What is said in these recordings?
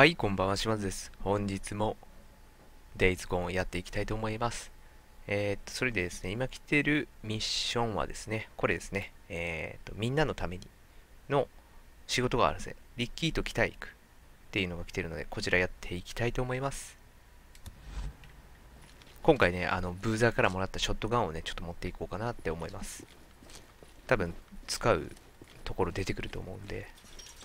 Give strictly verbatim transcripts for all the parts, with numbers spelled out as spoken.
はい、こんばんは、島津です。本日も Days Gone をやっていきたいと思います。えーっと、それでですね、今来てるミッションはですね、これですね、えーっと、みんなのためにの仕事があるぜ。リッキーと北へ行くっていうのが来てるので、こちらやっていきたいと思います。今回ね、あの、ブーザーからもらったショットガンをね、ちょっと持っていこうかなって思います。多分、使うところ出てくると思うんで、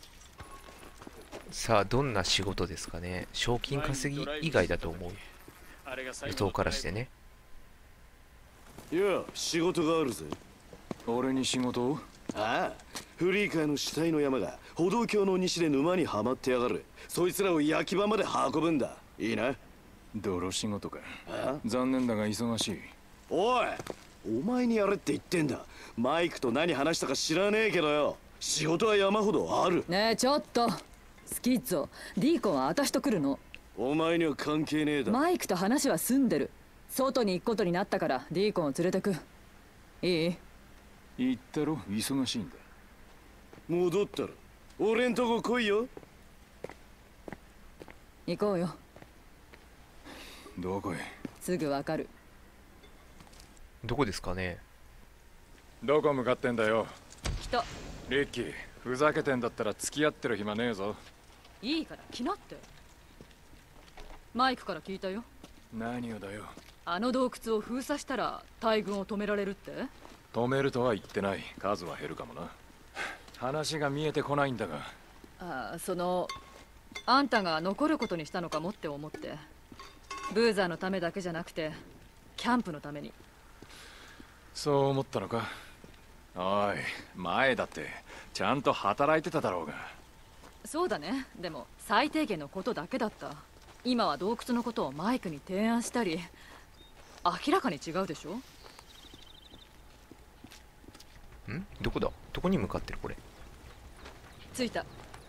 さあ、どんな仕事ですかね。賞金稼ぎ以外だと思う。予想からしてね。 いや、仕事があるぜ。 俺に仕事を？ ああ、フリーカーの死体の山が歩道橋の西で沼にはまってやがる。そいつらを焼き場まで運ぶんだ。いいな。 泥仕事か。 ああ、 残念だが忙しい。 おい、お前にやれって言ってんだ。マイクと何話したか知らねえけどよ。仕事は山ほどある。 ねえちょっとスキッゾ、ディーコンは私と来るの。 お前には関係ねえだ。 マイクと話は済んでる。外に行くことになったからディーコンを連れてく。いい？ 言ったろ、忙しいんだ。 戻ったら俺んとこ来いよ。 行こうよ。 どこへ？ すぐわかる。 どこですかね。 どこ向かってんだよ。 人。 リッキー、ふざけてんだったら付き合ってる暇ねえぞ。 いいから来なって。マイクから聞いたよ。 何をだよ。 あの洞窟を封鎖したら大軍を止められるって？ 止めるとは言ってない。数は減るかもな。話が見えてこないんだが。 ああ、そのあんたが残ることにしたのかもって思って。ブーザーのためだけじゃなくてキャンプのために。 そう思ったのか。おい、前だってちゃんと働いてただろうが。 そうだね。でも最低限のことだけだった。今は洞窟のことをマイクに提案したり、明らかに違うでしょ。 んどこだ、どこに向かってるこれ。 着いた。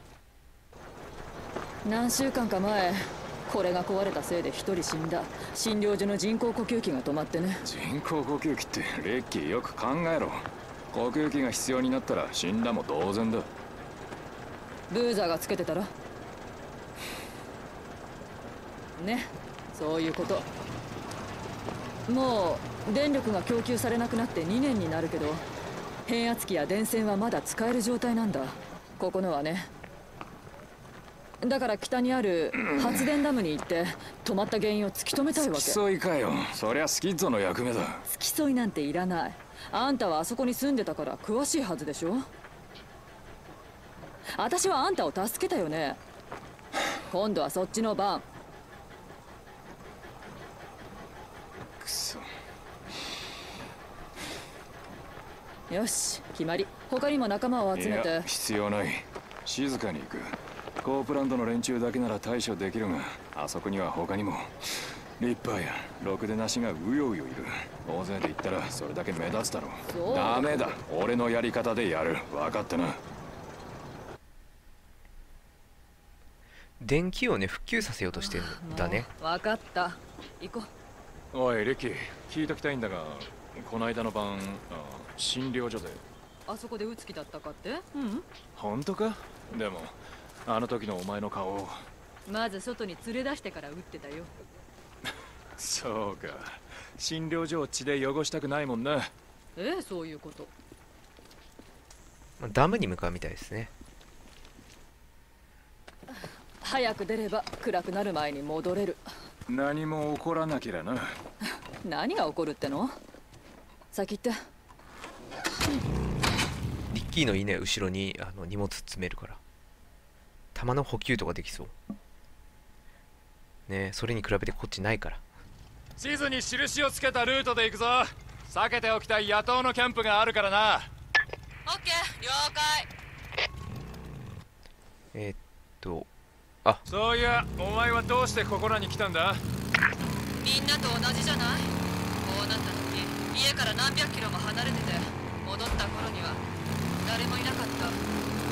何週間か前これが壊れたせいで一人死んだ。診療所の人工呼吸器が止まってね。 人工呼吸器ってレッキーよく考えろ。呼吸器が必要になったら死んだも同然だ。 ブーザーがつけてたらね、そういうこと。もう電力が供給されなくなってにねんになるけど、変圧器や電線はまだ使える状態なんだ、ここのはね。だから北にある発電ダムに行って止まった原因を突き止めたいわけ。 付き添いかよ。そりゃスキッゾの役目だ。 付き添いなんていらない。あんたはあそこに住んでたから詳しいはずでしょ。私はあんたを助けたよね。今度はそっちの番。 くそ。 よし、決まり。他にも仲間を集めて。 いや、必要ない。静かに行く。コープランドの連中だけなら対処できるが、あそこには他にもリッパーやろくでなしがうようよいる。大勢で行ったらそれだけ目立つだろう。ダメだ、俺のやり方でやる。分かったな。 電気をね、復旧させようとしてるんだね。 分かった、行こう。おいリッキー、聞いときたいんだが、こないだの晩、あ診療所であそこで打つ気だったかって？うん。 本当か？でもあの時のお前の顔を。 まず外に連れ出してから打ってたよ。 そうか、診療所を血で汚したくないもんな。 ええ、そういうこと。 ダムに向かうみたいですね。 早く出れば暗くなる前に戻れる。 何も起こらなけりゃな。 何が起こるっての？先行って。 リッキーのいいね、後ろにあの荷物詰めるから弾の補給とかできそうね。それに比べてこっちないから。 地図に印をつけたルートで行くぞ。避けておきたい野党のキャンプがあるからな。 オッケー、了解。 えー、っとあ、 そういや、お前はどうしてここらに来たんだ？ みんなと同じじゃない？こうなった時、家から何百キロも離れてて、戻った頃には誰もいなかった。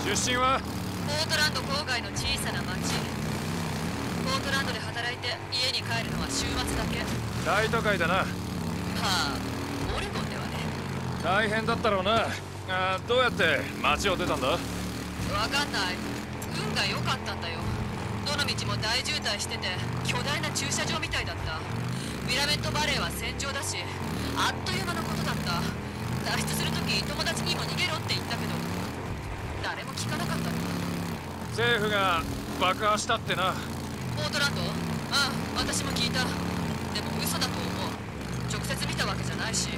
出身は？ ポートランド郊外の小さな町。ポートランドで働いて家に帰るのは週末だけ。 大都会だな。はあ、オレゴンではね。 大変だったろうな。あ、どうやって町を出たんだ？ わかんない。運が良かったんだよ。 どの道も大渋滞してて巨大な駐車場みたいだった。ウィラメットバレーは戦場だし、あっという間のことだった。脱出するとき友達にも逃げろって言ったけど誰も聞かなかったの。 政府が爆破したってな。 ポートランド？ああ、私も聞いた。でも嘘だと思う。直接見たわけじゃないし。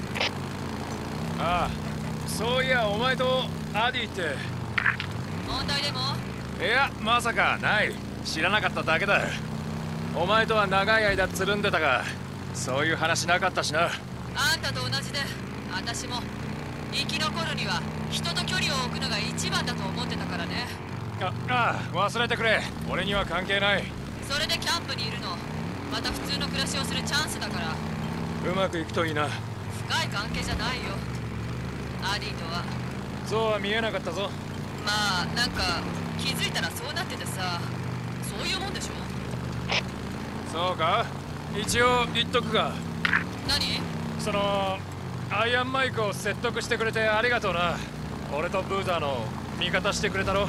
ああ、そういやお前とアディって。 問題でも？ いや、まさかない。知らなかっただけだ。お前とは長い間つるんでたが、そういう話なかったしな。 あんたと同じで、私も生き残るには人と距離を置くのが一番だと思ってたからね。 あああ、忘れてくれ。俺には関係ない。 それでキャンプにいるの。また普通の暮らしをするチャンスだから。 うまくいくといいな。 深い関係じゃないよ、アディとは。 そうは見えなかったぞ。 まあなんか気づいたらそうなっててさ、そういうもんでしょ。 そうか、一応言っとくが、 何？ そのアイアンマイクを説得してくれてありがとうな。俺とブーザーの味方してくれたろ。 うわ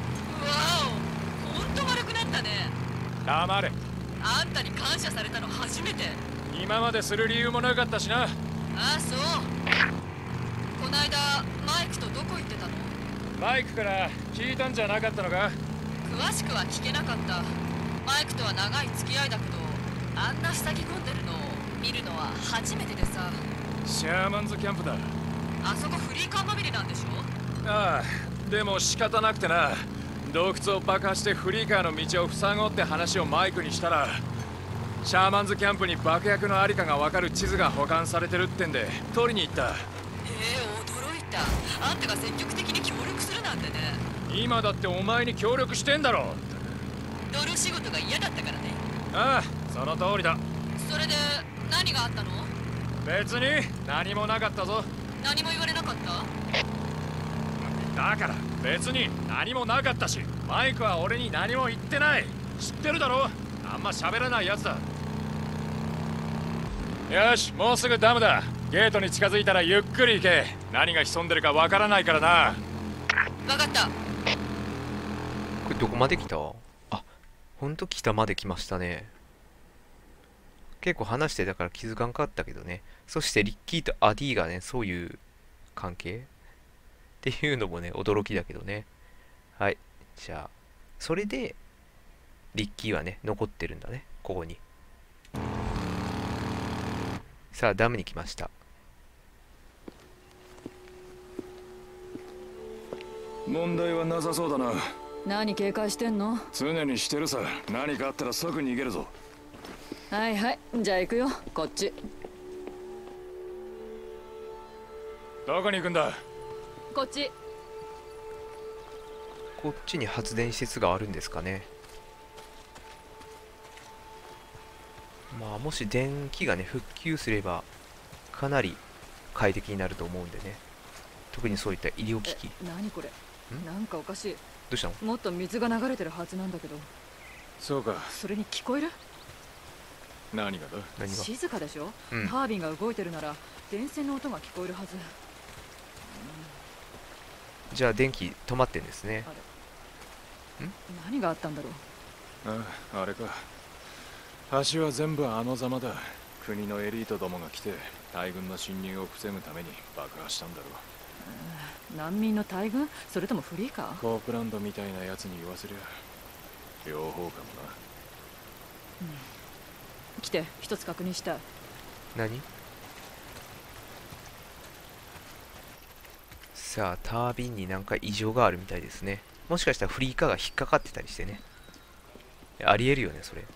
お、ほんと悪くなったね。 黙れ。 あんたに感謝されたの初めて。 今までする理由もなかったしな。 ああ、そう。こないだマイクとどこ行ってたの？ マイクから聞いたんじゃなかったのか？ 詳しくは聞けなかった。マイクとは長い付き合いだけど、あんな塞ぎ込んでるのを見るのは初めてでさ。 シャーマンズキャンプだ。 あそこフリーカーまみれなんでしょ？ ああ、でも仕方なくてな。洞窟を爆破してフリーカーの道を塞ごうって話をマイクにしたら、シャーマンズキャンプに爆薬のありかが分かる地図が保管されてるってんで取りに行った。 ええ、驚いた。あんたが積極的に協力するなんてね。 今だってお前に協力してんだろ。 泥仕事が嫌だったからね。 ああ、その通りだ。 それで何があったの？ 別に何もなかったぞ。 何も言われなかった？ だから別に何もなかったし、マイクは俺に何も言ってない。知ってるだろ。あんま喋らないやつだ。よし、もうすぐダムだ。ゲートに近づいたらゆっくり行け。何が潜んでるかわからないからな。 分かった。 これどこまで来た？あ、ほんと北まで来ましたね。結構話してたから気づかんかったけどね。そしてリッキーとアディがね、そういう関係っていうのもね、驚きだけどね。はい。じゃあ、それで、リッキーはね、残ってるんだね。ここに。さあ、ダムに来ました。 問題はなさそうだな。 何警戒してんの？ 常にしてるさ。何かあったら即逃げるぞ。 はいはい、じゃあ行くよ、こっち。 どこに行くんだ？ こっち。 こっちに発電施設があるんですかね。まあ、もし電気がね、復旧すれば、かなり快適になると思うんでね。特にそういった医療機器。 え、何これ？なんかおかしい。 どうしたの？ もっと水が流れてるはずなんだけど。 そうか。 それに聞こえる？ 何がだ？ 何が？ 静かでしょ、 うん、 タービンが動いてるなら電線の音が聞こえるはず。 じゃあ電気止まってんですね。 あれ？ん？何があったんだろう。 ああ、あれか。橋は全部あのざまだ。国のエリートどもが来て大軍の侵入を防ぐために爆破したんだろう。難民の大軍？それともフリーカー？ コープランドみたいなやつに言わせりゃ両方かもな。 うん、来て、一つ確認したい。 何？さあ、タービンになんか異常があるみたいですね。もしかしたらフリーカーが引っかかってたりしてね。ありえるよね、それ。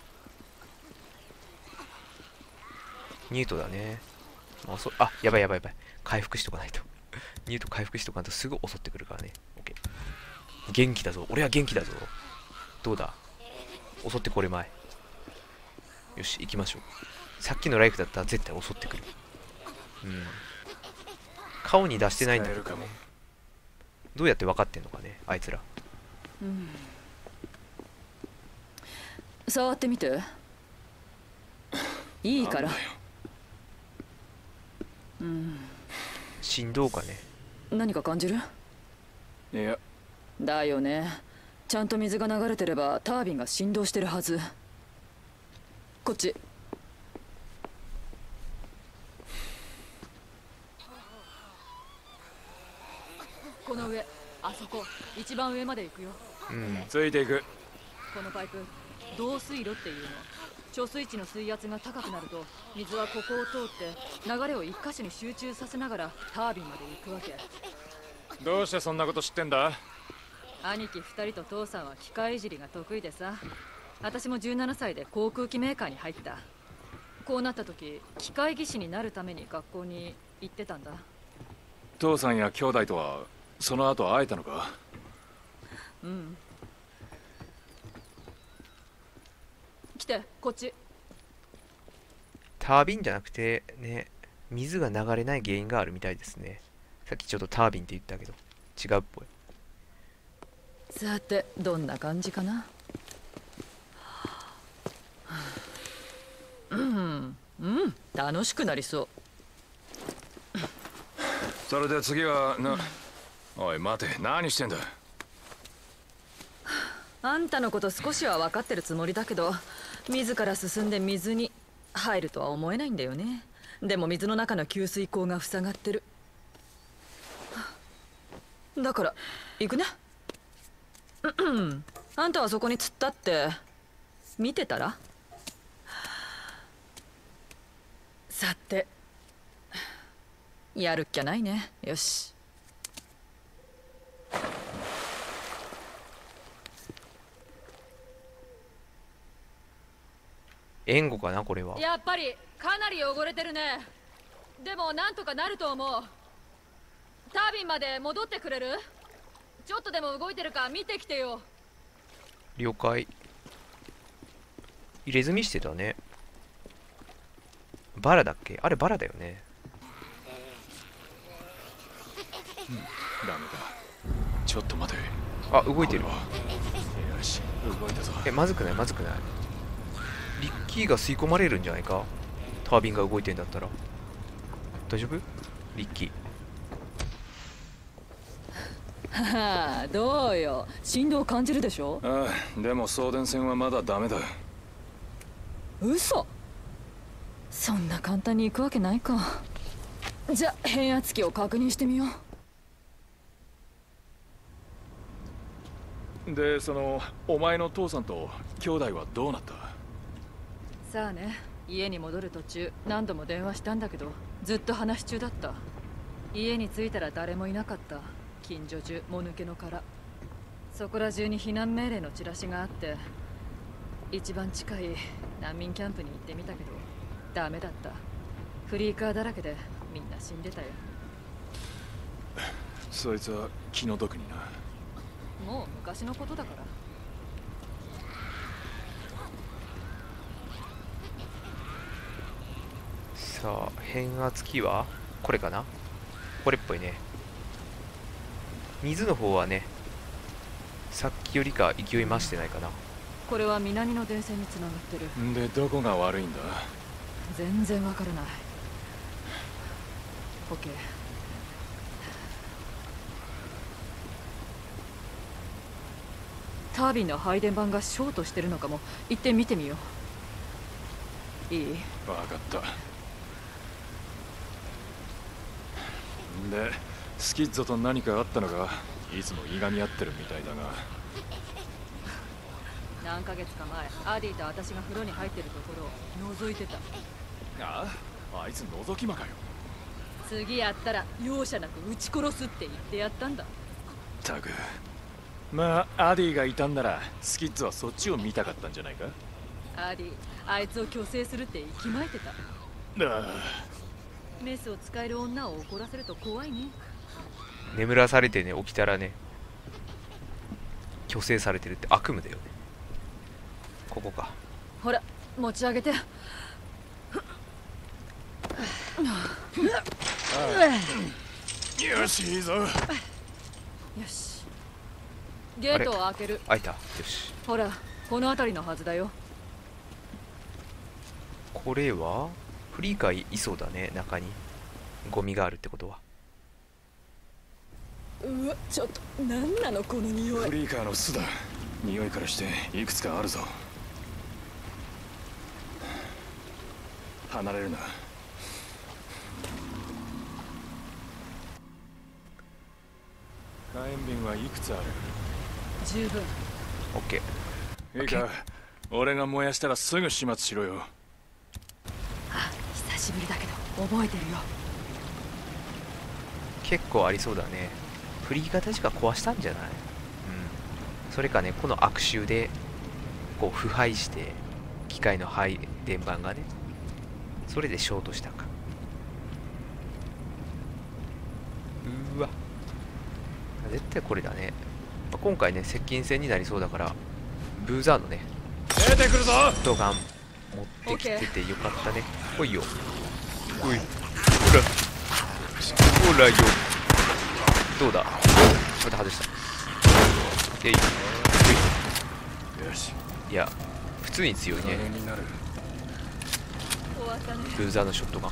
ニュートだね。あ、そあ、やばいやばいやばい。回復しとかないと。ニュート回復しとかないとすぐ襲ってくるからね。オッケー。元気だぞ。俺は元気だぞ。どうだ？襲ってこれまい。よし、行きましょう。さっきのライフだったら絶対襲ってくる。うん。顔に出してないんだけどね。どうやって分かってんのかね、あいつら。 うん。触ってみて。いいから。うん。振動かね。 何か感じる？ いや。 だよね。 ちゃんと水が流れてればタービンが振動してるはず。こっち。この上、あそこ一番上まで行くよ。 うん。 ついていく。 このパイプ導水路っていうの。貯水池の水圧が高くなると水はここを通って流れを一箇所に集中させながらタービンまで行くわけ。 どうしてそんなこと知ってんだ？ 兄貴二人と父さんは機械いじりが得意でさ。私もじゅうななさいで航空機メーカーに入った。こうなった時機械技師になるために学校に行ってたんだ。 父さんや兄弟とはその後会えたのか？ うん。来て、こっち。 タービンじゃなくてね、水が流れない原因があるみたいですね。さっきちょっとタービンって言ったけど違うっぽい。 さてどんな感じかな。うんうん楽しくなりそう。 それで次はな。おい待て、何してんだ？ あんたのこと少しは分かってるつもりだけど、自ら進んで水に入るとは思えないんだよね。でも水の中の給水口が塞がってる。だから行くね。あんたはそこに突っ立って見てたら。さてやるっきゃないね。よし。 援護かなこれは。 やっぱりかなり汚れてるね。でもなんとかなると思う。タービンまで戻ってくれる？ちょっとでも動いてるか見てきてよ。 了解。入れ墨してたね。バラだっけ？あれバラだよね。 うん、ダメだ。ちょっと待て。 あ、動いてる。よし、動いたぞ。 え、まずくないまずくない。リッキーが吸い込まれるんじゃないか？タービンが動いてんだったら。大丈夫？リッキー。 はあ、どうよ。振動感じるでしょ？ ああ、でも送電線はまだダメだ。 嘘。そんな簡単に行くわけないか。じゃ、変圧器を確認してみよう。で、そのお前の父さんと兄弟はどうなった？ さあね、家に戻る途中何度も電話したんだけどずっと話し中だった。家に着いたら誰もいなかった。近所中もぬけの殻。そこら中に避難命令のチラシがあって、一番近い難民キャンプに行ってみたけどダメだった。フリーカーだらけでみんな死んでたよ。 そいつは気の毒にな。 もう昔のことだから。 さあ、変圧器はこれかな？これっぽいね。水の方はね、さっきよりか勢い増してないかな。 これは南の電線につながってる。 んで、どこが悪いんだ？ 全然わからない。オッケー。タービンの配電盤がショートしてるのかも。行って見てみよう。いい？ わかった。で、スキッゾと何かあったのか？いつもいがみ合ってるみたいだが。 何ヶ月か前、アディと私が風呂に入ってるところを覗いてた。 ああ、あいつ覗き魔かよ。 次やったら容赦なく撃ち殺すって言ってやったんだ。 たく。まあ、アディがいたんならスキッズはそっちを見たかったんじゃないか？ アディ、あいつを虚勢するって息巻いてた。 ああ。 メスを使える女を怒らせると怖いね。 眠らされてね、起きたらね、虚勢されてるって悪夢だよね。ここか。 ほら、持ち上げて。よし、いいぞ。 よし。ゲートを開ける。 開いた。よし。 ほら、この辺りのはずだよ。 これはフリーカーいそうだね。中にゴミがあるってことは。 うわ、ちょっと何なのこの匂い。 フリーカーの巣だ。 匂いからしていくつかあるぞ。離れるな。火炎瓶はいくつある？ 十分。 オッケー。 いいか、俺が燃やしたらすぐ始末しろよ。 あ、久しぶりだけど覚えてるよ。 結構ありそうだね。フリーが確か壊したんじゃない？うん。それかね、この悪臭でこう腐敗して機械の配電盤がね、それでショートしたか。うーわ、絶対これだね。まあ今回ね、接近戦になりそうだからブーザーのね出てくるぞ。 ドガン持ってきててよかったね。来いよ。おい、ほらほらよ。どうだ、また外した。えい、 よし、 いや普通に強いね、 になる。 終わったね。 ブーザーのショットガン。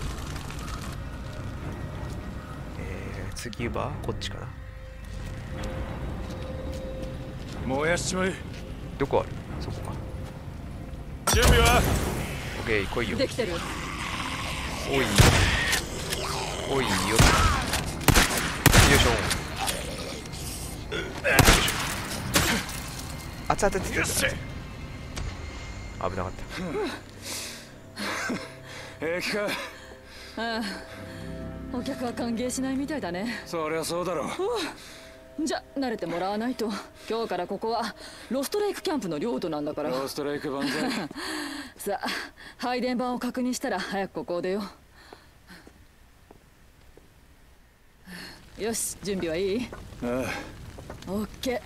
えー、次はこっちかな。 燃やしちまえ。 どこある？そこか。 準備は？ オッケー、来いよ。 できてる。 おいよおいよ。よいしょ。あつあつあつ。 よし。 危なかった。 平気か？ ああ、お客は歓迎しないみたいだね。 そりゃそうだろう。 じゃ慣れてもらわないと。今日からここはロストレイクキャンプの領土なんだから。 ローストレイク万歳。 さあ、配電盤を確認したら早くここを出よう。よし、準備はいい？ ああ、オッケ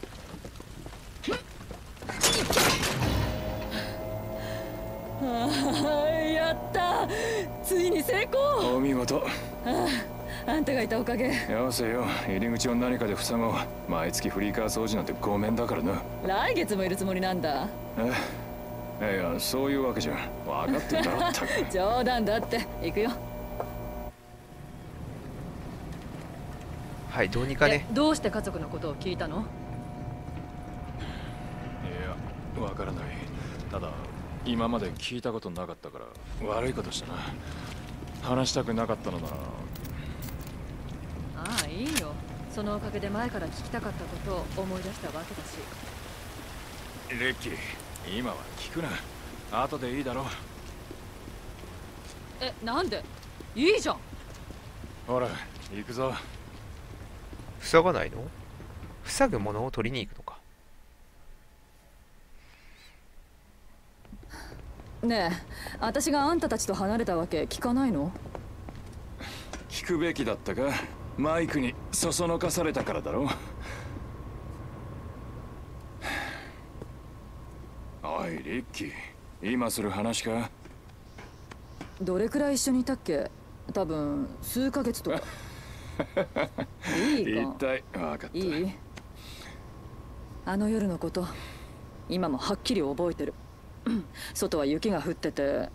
ー。ああ、やった、ついに成功。 あ、お見事。 ああ、あんたがいたおかげ。 よせよ、入り口を何かで塞ごう。毎月フリーカー掃除なんてごめんだからな。 来月もいるつもりなんだ。 え、いや、そういうわけじゃ分かってんだろ。ったく冗談だって。行くよ。 はい、どうにかね。 え、どうして家族のことを聞いたの？ いや、わからない。ただ今まで聞いたことなかったから悪いことしたな。話したくなかったのなら。 ああ、いいよ。そのおかげで前から聞きたかったことを思い出したわけだし。 レッキー、今は聞くな。後でいいだろ。 え、なんで？いいじゃん。 ほら、行くぞ。 塞がないの？塞ぐものを取りに行くのか。 ねえ、私があんたたちと離れたわけ聞かないの？ 聞くべきだったか。マイクにそそのかされたからだろ。おい、レッキー、今する話か？ どれくらい一緒にいたっけ？多分数ヶ月とか。いいか。 一体分かった。 いい？あの夜のこと、今もはっきり覚えてる。外は雪が降ってて、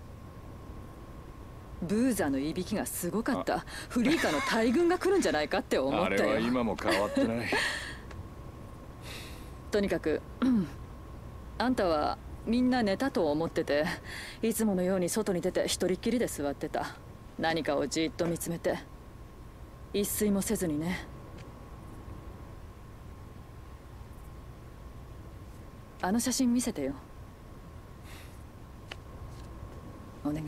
ブーザーのいびきがすごかった。フリーカの大軍が来るんじゃないかって思ったよ。 あれは今も変わってない。 とにかく、うん、あんたはみんな寝たと思ってて、いつものように外に出て一人っきりで座ってた。何かをじっと見つめて、一睡もせずにね。あの写真見せてよ。お願い。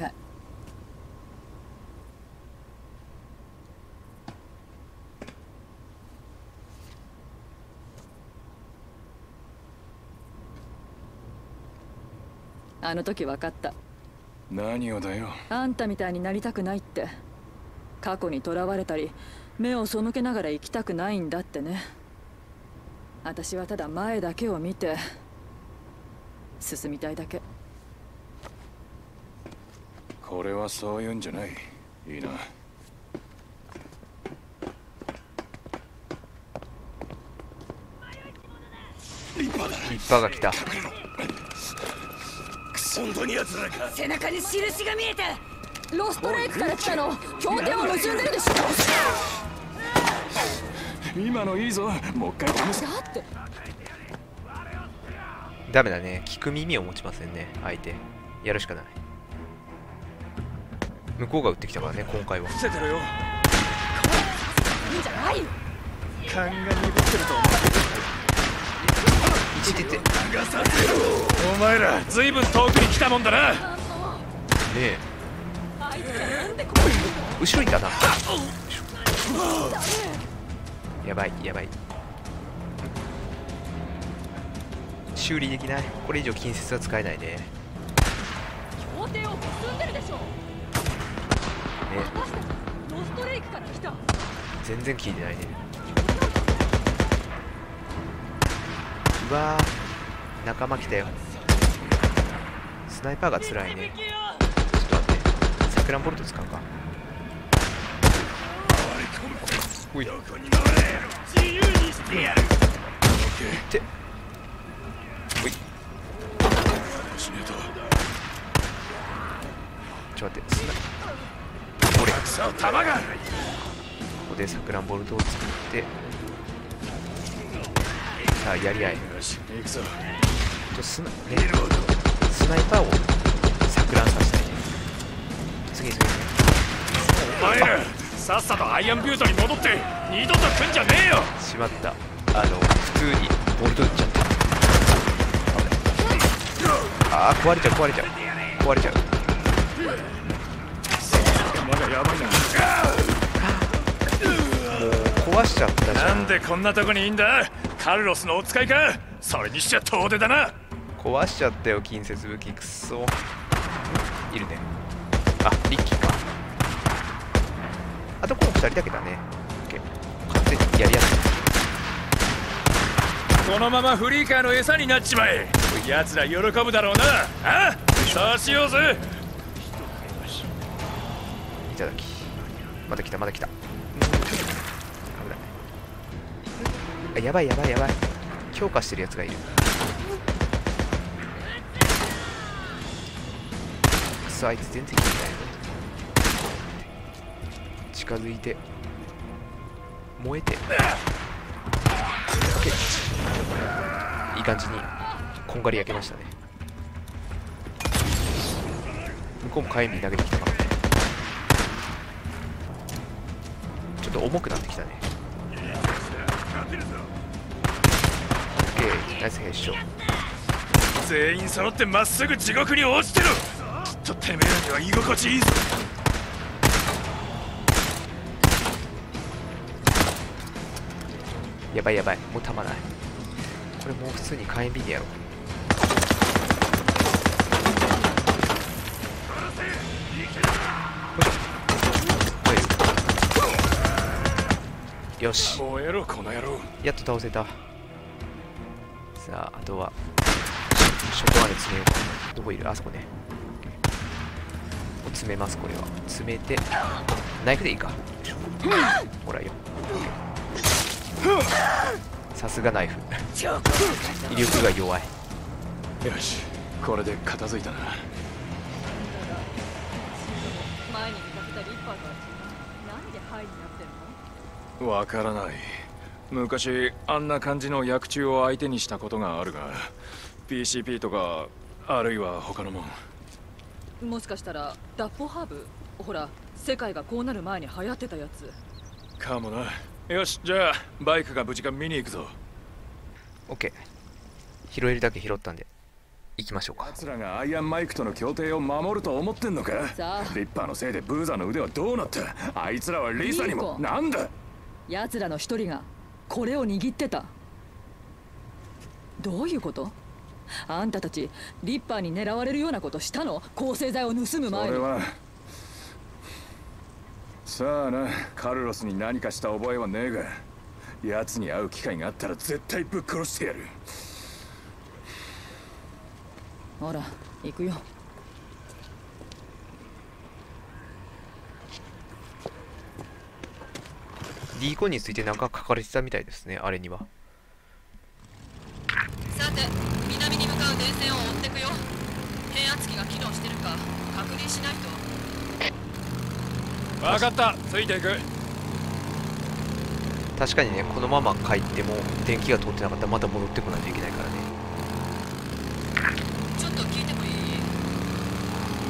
あの時分かった。 何をだよ。 あんたみたいになりたくないって。過去にとらわれたり目を背けながら生きたくないんだってね。私はただ前だけを見て進みたいだけ。 これはそういうんじゃない。いいな。 立派だ。 立派が来た。 クソンドにやつらか。 背中に印が見えて。ロストレイクから来たの。経典を結んでるでしょ。 今のいいぞ。もう一回試す。 だってダメだね。聞く耳を持ちませんね、相手。やるしかない。向こうが撃ってきたからね、今回は。 伏せてろよ。 いいんじゃないよ。 勘が鈍ってると思いちてて。ねう。お前らずいぶん遠くに来たもんだな。 え。 あいつらなんでここにいるの。 後ろにいたな。やばいやばい。修理できない。これ以上近接は使えないね。 協定を結んでるでしょ。 ね、 私たちロストレイクから来た。 全然聞いてないね。うわー、仲間来たよ。スナイパーが辛いね。ちょっと待って、サクランボルト使うか。おいっておい、ちょっと待って、スナこれさあ弾が。 ここでサクランボルトを作って、さあやり合い。 よし行くぞ。 ちょスナ、ね、スナイパーを錯乱させたいね。次次次。 お前らさっさとアイアンビュートに戻って二度と来んじゃねえよ。 しまった。あの普通にボルト打っちゃった。ああ壊れちゃう壊れちゃう壊れちゃう。 まだやばいな。 もう壊しちゃったじゃなんんでこんなとこにいんだ。カルロスのお使いか。それにしちゃ遠出だな。 壊しちゃったよ近接武器。くそいるね。あリッキーか。あとこのふたりだけだね。オッケー。勝手にやりやすい。 このままフリーカーの餌になっちまえ。奴ら喜ぶだろうな。あ、そうしようぜ。 いただき。まだ来たまだ来た。うん、危ない。あやばいやばいやばい。強化してるやつがいる。くそあいつ全然効いてない。近づいて燃えて。オッケー。いい感じにこんがり焼けましたね。向こうも火炎瓶投げてきたからね。ちょっと重くなってきたね。オッケーナイスヘッショ。 全員揃ってまっすぐ地獄に落ちてろ。きっとてめえらには居心地いいぞ。 やばいやばいもう弾ない。これもう普通に火炎瓶でやろう。よし燃えろこの野郎。 やっと倒せた。さああとはショットガンで詰めようか。どこいる。あそこね。詰めます。これは詰めてナイフでいいか。ほらよ。さすがナイフ威力が弱い。 よしこれで片付いたな。 前に見かけたリッパーとは違う。なんでハイになってんの。 わからない。昔あんな感じの薬中を相手にしたことがあるが ピーシーピー とかあるいは他のもん。 もしかしたら脱法ハーブ。ほら世界がこうなる前に流行ってたやつかもな。よしじゃあバイクが無事か見に行くぞ。 オッケー拾えるだけ拾ったんで行きましょうか。 奴らがアイアンマイクとの協定を守ると思ってんのか。 さあリッパーのせいでブーザーの腕はどうなった。あいつらはリサにもいい子なんだ。 奴らの一人がこれを握ってた。どういうこと。あんたたちリッパーに狙われるようなことしたの。抗生剤を盗むそ前に。 れはさあな。カルロスに何かした覚えはねえが奴に会う機会があったら絶対ぶっ殺してやる。 ほら行くよ。 ディーコンについて何か書かれてたみたいですね、あれには。 さて南に向かう電線を追ってくよ。変圧器が機能してるか確認しないと。 分かった、ついていく。 確かにね、このまま帰っても電気が通ってなかったらまた戻ってこないといけないからね。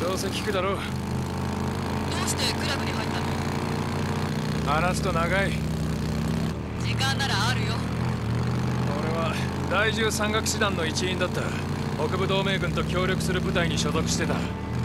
どうせ聞くだろう。 どうしてクラブに入ったの？ 話すと長い。 時間ならあるよ。 俺は第十山岳師団の一員だった。北部同盟軍と協力する部隊に所属してた。 え、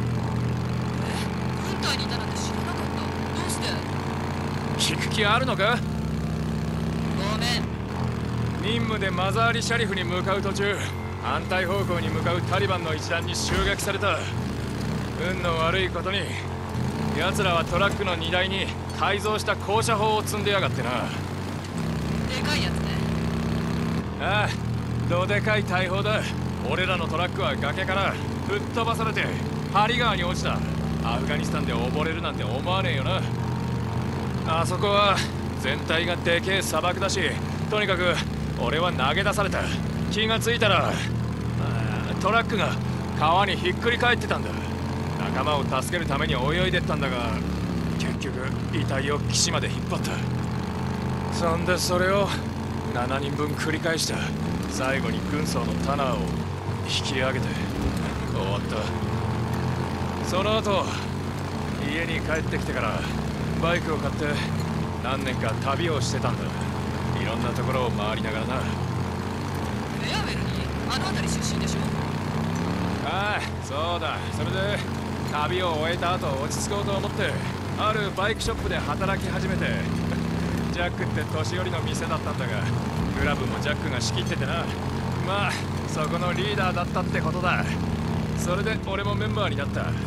軍隊にいたなんて知らなかった。どうして？ 聞く気あるのか？ ごめん。 任務でマザーリ・シャリフに向かう途中、反対方向に向かうタリバンの一団に襲撃された。運の悪いことに奴らはトラックの荷台に改造した高射砲を積んでやがってな。 でかいやつね。 ああ、どでかい大砲だ。俺らのトラックは崖から吹っ飛ばされてハリ川に落ちた。アフガニスタンで溺れるなんて思わねえよな。あそこは全体がでけえ砂漠だし、とにかく俺は投げ出された。気がついたらトラックが川にひっくり返ってたんだ。仲間を助けるために泳いでったんだが、結局遺体を岸まで引っ張った。そんでそれをしちにんぶん繰り返した。最後に軍曹のタナーを引き上げて終わった。その後家に帰ってきてからバイクを買って何年か旅をしてたんだ。いろんなところを回りながらな。 フェアウェルにあの辺り出身でしょ？ ああ、そうだ。それで旅を終えた後落ち着こうと思ってあるバイクショップで働き始めてジャックって年寄りの店だったんだが、クラブもジャックが仕切っててな。まあそこのリーダーだったってことだ。それで俺もメンバーになった。 ジャックって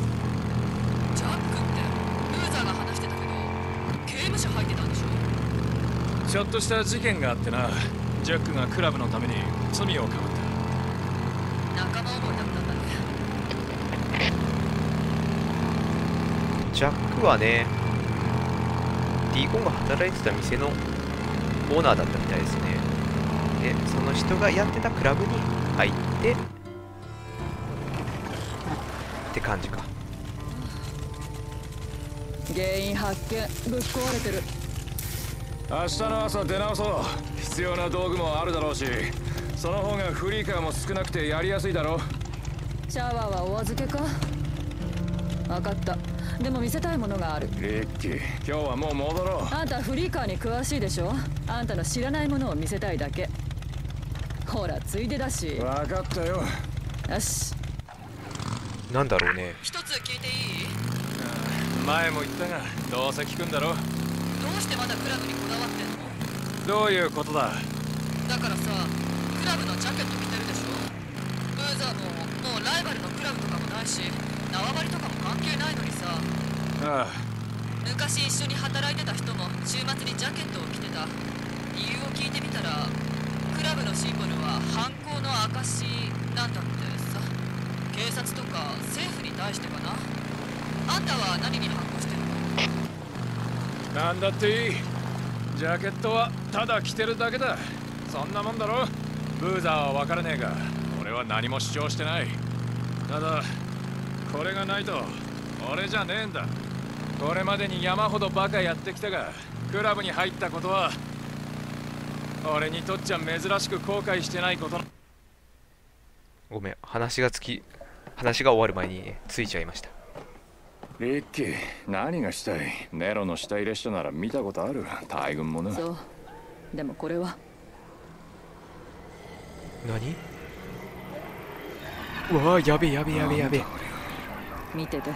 ルーザーが話してたけど刑務所入ってたんでしょ？ ちょっとした事件があってな、ジャックがクラブのために罪をかぶった。 仲間思いだったんだね。 ジャックはね、ディーゴンが働いてた店のオーナーだったみたいですね。で、その人がやってたクラブに入ってって感じか。 原因発見。ぶっ壊れてる。 明日の朝出直そう。必要な道具もあるだろうし、その方がフリーカーも少なくてやりやすいだろう。 シャワーはお預けか？分かった。でも見せたいものがある。 リッキー、今日はもう戻ろう。 あんたフリーカーに詳しいでしょ？あんたの知らないものを見せたいだけ。ほら、ついでだし。 分かったよ。 よし。 なんだろうね。 一つ聞いていい？ 前も言ったが、どうせ聞くんだろ。 どうしてまだクラブにこだわってんの？ どういうことだ？ だからさ、クラブのジャケット着てるでしょ？ブーザーももうライバルのクラブとかもないし、縄張りとかも関係ないのにさ。 ああ、 昔一緒に働いてた人も週末にジャケットを着てた。理由を聞いてみたら、クラブのシンボルは犯行の証なんだってさ。警察とか政府に対してかな。あんたは何に反抗してるの？ なんだっていい。ジャケットはただ着てるだけだ。そんなもんだろ。ブーザーは分からねえが、俺は何も主張してない。ただこれがないと俺じゃねえんだ。これまでに山ほどバカやってきたが、クラブに入ったことは俺にとっちゃ珍しく後悔してないこと。 ごめん、話がつき話が終わる前に、ね、ついちゃいました。 リッキー、何がしたい？ネロの死体列車なら見たことある。大軍もな。 そう。でもこれは何？うわー、やべえやべえやべえやべえ。 見てて。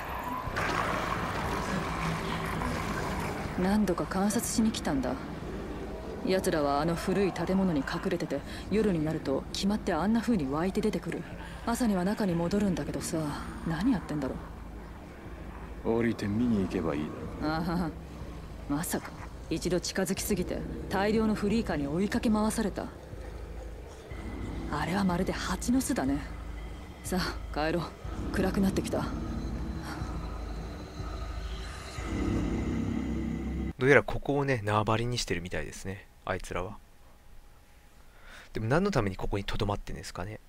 何度か観察しに来たんだ。奴らはあの古い建物に隠れてて、夜になると決まってあんな風に湧いて出てくる。朝には中に戻るんだけどさ、何やってんだろう。 降りて見に行けばいいだろ。 あは、まさか一度近づきすぎて大量のフリーカーに追いかけ回された。あれはまるで蜂の巣だね。さあ帰ろう。暗くなってきた。 どうやらここをね、縄張りにしてるみたいですね、あいつらは。でも何のためにここにとどまってんですかね。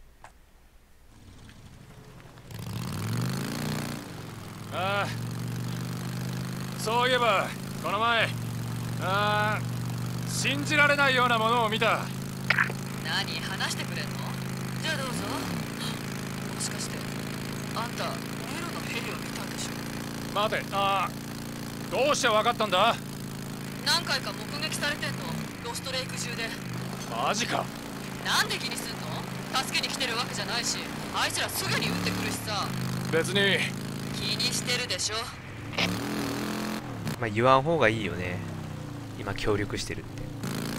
ああ、そういえばこの前、ああ、信じられないようなものを見た。 何話してくれんの？じゃあどうぞ。もしかしてあんたネロのヘリを見たんでしょ。 待て、ああ、どうして分かったんだ？ 何回か目撃されてんの、ロストレイク中で。 マジか。 なんで気にすんの？助けに来てるわけじゃないし、あいつらすぐに撃ってくるしさ。 別に。 気にしてるでしょ。 まあ言わん方がいいよね。今協力してるって。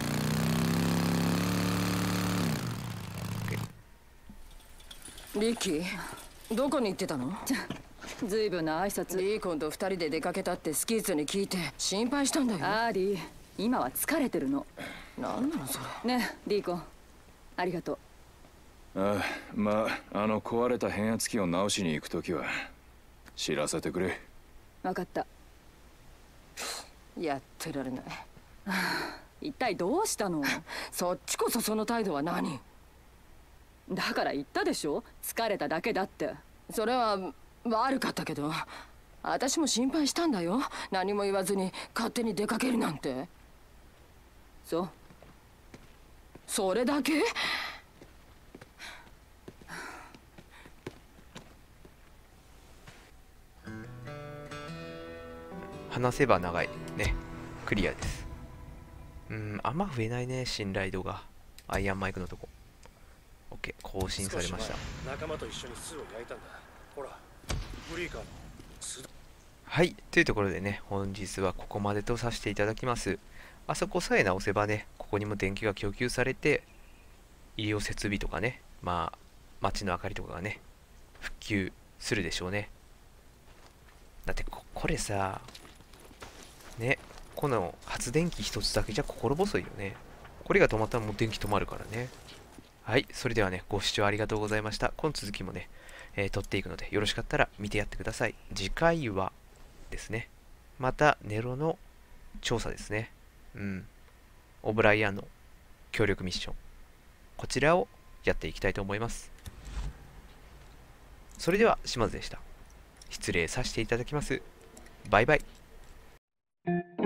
リッキー、どこに行ってたの？ ずいぶんな挨拶。 リーコンと二人で出かけたってスキーツに聞いて心配したんだよ。 アーリー、今は疲れてるの。 なんなのそれ。 ねえ、リーコン、ありがとう。 ああ、まあ、あの壊れた変圧器を直しに行くときは知らせてくれ。 分かった。 やってられない。 一体どうしたの？ そっちこそその態度は何？ だから言ったでしょ、疲れただけだって。 それは悪かったけど、私も心配したんだよ。何も言わずに勝手に出かけるなんて。 そう。 それだけ？ 話せば長いね。クリアです。うん、あんま増えないね、信頼度が。アイアンマイクのとこ。OK、更新されました。 仲間と一緒に巣を焼いたんだ。ほら、フリーカーの巣。 はい、というところでね、本日はここまでとさせていただきます。あそこさえ直せばね、ここにも電気が供給されて、医療設備とかね、まあ、街の明かりとかがね、復旧するでしょうね。だってこ、これさ、ね、この発電機一つだけじゃ心細いよね。これが止まったらもう電気止まるからね。はい、それではね、ご視聴ありがとうございました。この続きもね、えー、撮っていくので、よろしかったら見てやってください。次回はですね、またネロの調査ですね。うん。オブライアンの協力ミッション。こちらをやっていきたいと思います。それでは、島津でした。失礼させていただきます。バイバイ。